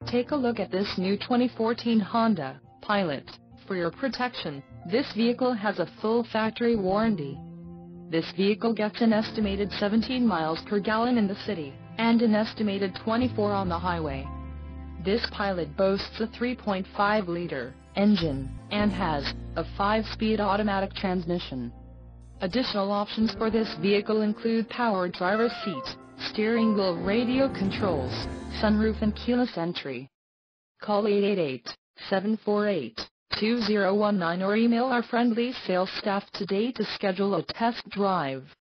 Take a look at this new 2014 Honda Pilot. For your protection, this vehicle has a full factory warranty. This vehicle gets an estimated 17 miles per gallon in the city, and an estimated 24 on the highway. This Pilot boasts a 3.5-liter engine, and has a 5-speed automatic transmission. Additional options for this vehicle include power driver's seat, steering wheel radio controls, sunroof and keyless entry. Call 888-748-2019 or email our friendly sales staff today to schedule a test drive.